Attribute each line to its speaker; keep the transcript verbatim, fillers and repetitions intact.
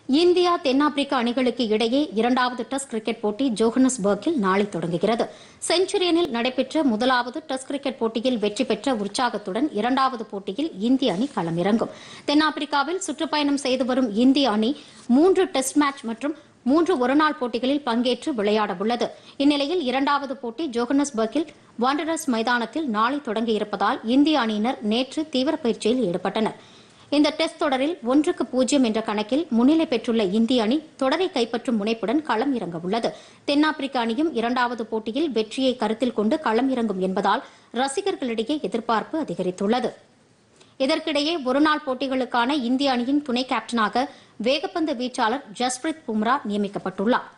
Speaker 1: India தென்னாப்பிரிக்கா அணிகளுக்கு இடையே இரண்டாவது டெஸ்ட் கிரிக்கெட் போட்டி ஜோஹன்னஸ்பர்க்கில் நாளை தொடங்குகிறது. செஞ்சுரியனில் நடைபெற்ற முதலாவது டெஸ்ட் கிரிக்கெட் போட்டியில் வெற்றி பெற்ற உற்சாகத்துடன் இரண்டாவது போட்டியில் இந்திய அணி களமிறங்கும். தென்னாப்பிரிக்காவில் சுற்றுப்பயணம் செய்து வரும் இந்திய அணி மூன்று டெஸ்ட் மேட்ச் மற்றும் மூன்று ஒருநாள் போட்டிகளில் பங்கேற்று விளையாடவுள்ளது. இந்நிலையில் இரண்டாவது போட்டி ஜோஹன்னஸ்பர்க்கில் வாண்டரர்ஸ் மைதானத்தில் நாளை தொடங்கியிருப்பதால் இந்திய அணியினர் நேற்று தீவிர பயிற்சியில் ஈடுபட்டனர். இந்த டெஸ்ட் தொடரில் ஒன்றுக்கு பூஜ்ஜியம் என்ற கணக்கில் முன்னிலை பெற்றுள்ள இந்திய அணி தொடரை கைப்பற்றும் முனைப்புடன் களம் இறங்கவுள்ளது. தென்னாப்பிரிக்க அணியும் இரண்டாவது போட்டியில் வெற்றியை கருத்தில் கொண்டு களம் இறங்கும் என்பதால் ரசிகர்களிடையே எதிர்பார்ப்பு அதிகரித்துள்ளது. இதற்கிடையே ஒருநாள் போட்டிகளுக்கான இந்திய அணியின் துணை கேப்டனாக வேகப்பந்து வீச்சாளர் ஜஸ்பிரித் பும்ரா நியமிக்கப்பட்டுள்ளார்.